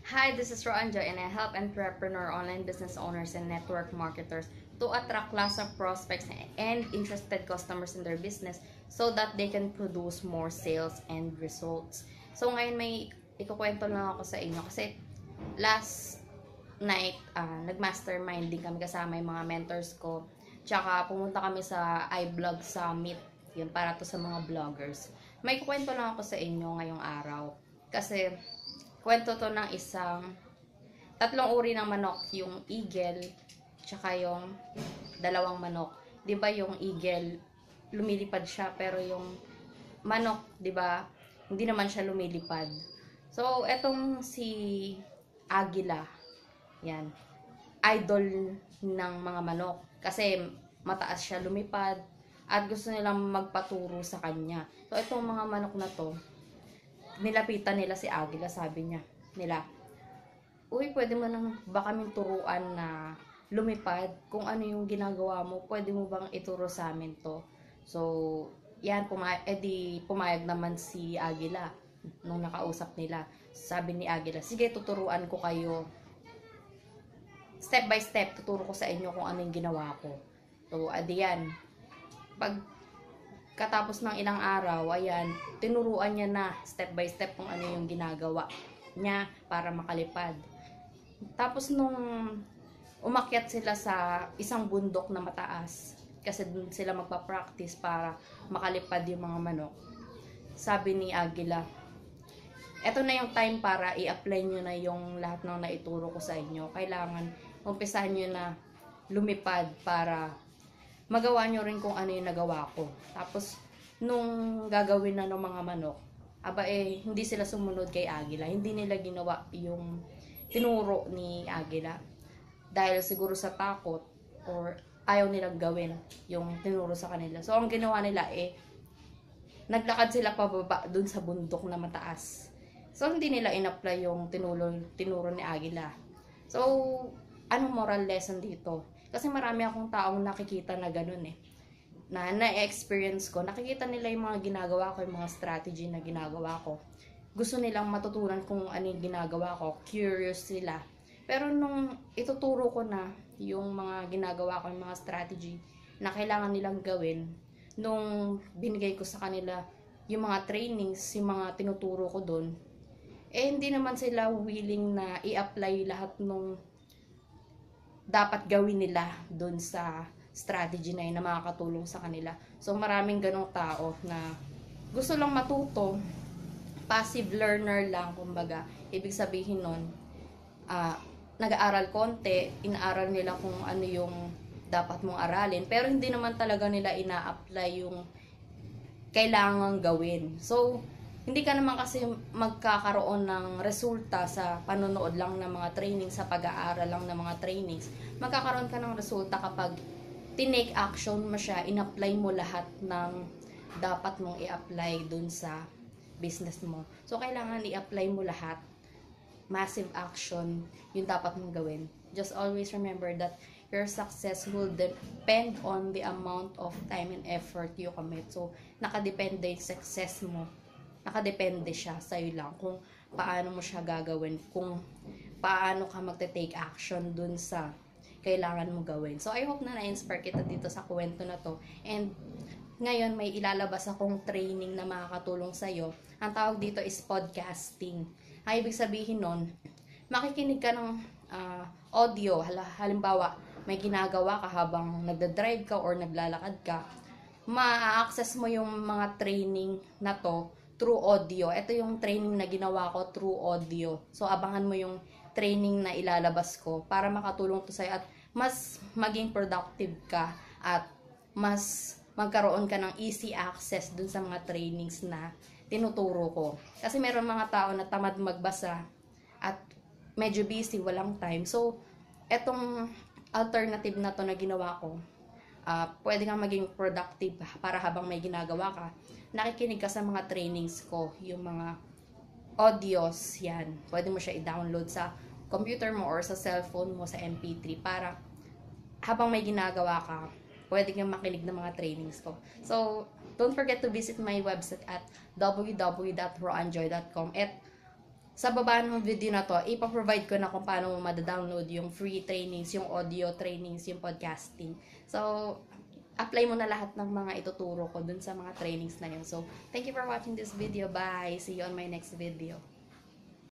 Hi, this is Roanja and I help entrepreneur, online business owners, and network marketers to attract lots of prospects and interested customers in their business so that they can produce more sales and results. So ngayon may ikukwento lang ako sa inyo kasi last night nag-mastermind din kami kasama yung mga mentors ko. Tsaka pumunta kami sa iBlog Summit. Yun, para to sa mga vloggers. May kukwento lang ako sa inyo ngayong araw. Kasi kwento to ng tatlong uri ng manok, yung eagle, tsaka yung dalawang manok. 'Di ba yung eagle lumilipad siya pero yung manok, 'di ba, hindi naman siya lumilipad. So etong si Agila, yan, idol ng mga manok kasi mataas siya lumipad at gusto nilang magpaturo sa kanya. So itong mga manok na to, nilapitan nila si Agila, sabi nila, uy, pwede mo nang ba kaming turuan na lumipad? Kung ano yung ginagawa mo, pwede mo bang ituro sa amin to? So, yan, pumayag naman si Agila nung nakausap nila. Sabi ni Agila, sige, tuturuan ko kayo. Step by step, tuturo ko sa inyo kung ano yung ginawa ko. So, yan. Pag katapos ng ilang araw, ayan, tinuruan niya na step by step kung ano yung ginagawa niya para makalipad. Tapos nung umakyat sila sa isang bundok na mataas, kasi dun sila magpa-practice para makalipad yung mga manok, sabi ni Agila, eto na yung time para i-apply nyo na yung lahat ng naituro ko sa inyo. Kailangan umpisahan nyo na lumipad para magawa nyo rin kung ano yung nagawa ko. Tapos, nung gagawin na ng mga manok, hindi sila sumunod kay Agila. Hindi nila ginawa yung tinuro ni Agila. Dahil siguro sa takot or ayaw nilang gawin yung tinuro sa kanila. So, ang ginawa nila naglakad sila pababa dun sa bundok na mataas. So, hindi nila in-apply yung tinuro ni Agila. So, anong moral lesson dito? Kasi marami akong taong nakikita na ganun na-experience ko. Nakikita nila yung mga ginagawa ko, yung mga strategy na ginagawa ko. Gusto nilang matutunan kung ano yung ginagawa ko. Curious sila. Pero nung ituturo ko na yung mga ginagawa ko, yung mga strategy na kailangan nilang gawin, nung binigay ko sa kanila yung mga trainings, yung mga tinuturo ko doon, hindi naman sila willing na i-apply lahat nung dapat gawin nila dun sa strategy na yun na makakatulong sa kanila. So, maraming ganong tao na gusto lang matuto, passive learner lang, kumbaga. Ibig sabihin nun, nag-aaral konti, inaaral nila kung ano yung dapat mong aralin, pero hindi naman talaga nila ina-apply yung kailangan gawin. So, hindi ka naman kasi magkakaroon ng resulta sa panonood lang ng mga trainings, sa pag-aaral lang ng mga trainings. Magkakaroon ka ng resulta kapag tinake action mo siya, in-apply mo lahat ng dapat mong i-apply dun sa business mo. So, kailangan i-apply mo lahat. Massive action yung dapat mong gawin. Just always remember that your success will depend on the amount of time and effort you commit. So, nakadepende yung success mo. Nakadepende siya sa'yo lang kung paano mo siya gagawin, kung paano ka magte-take action dun sa kailangan mo gawin. So, I hope na na-inspire kita dito sa kwento na to. And ngayon, may ilalabas akong training na makakatulong sa'yo. Ang tawag dito is podcasting. Ay, ibig sabihin nun, makikinig ka ng audio. Halimbawa, may ginagawa ka habang nagdadrive ka or naglalakad ka. Ma-access mo yung mga training na to through audio. Ito yung training na ginawa ko through audio. So, abangan mo yung training na ilalabas ko para makatulong to sa'yo at mas maging productive ka at mas magkaroon ka ng easy access dun sa mga trainings na tinuturo ko. Kasi meron mga tao na tamad magbasa at medyo busy, walang time. So, etong alternative na to na ginawa ko, pwede kang maging productive para habang may ginagawa ka, nakikinig ka sa mga trainings ko, yung mga audios, yan. Pwede mo siya i-download sa computer mo or sa cellphone mo sa MP3 para habang may ginagawa ka, pwede kang makinig ng mga trainings ko. So, don't forget to visit my website at www.roanjoy.com at sa baba ng video na to, ipaprovide ko na kung paano mo madadownload yung free trainings, yung audio trainings, yung podcasting. So, apply mo na lahat ng mga ituturo ko dun sa mga trainings na yun. So, thank you for watching this video. Bye! See you on my next video.